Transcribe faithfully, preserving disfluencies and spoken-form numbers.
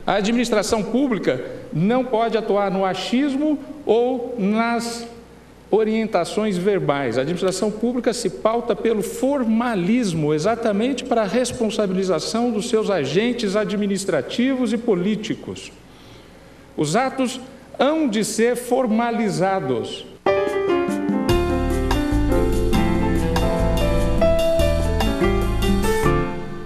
A administração pública não pode atuar no achismo ou nas orientações verbais. A administração pública se pauta pelo formalismo, exatamente para a responsabilização dos seus agentes administrativos e políticos. Os atos hão de ser formalizados,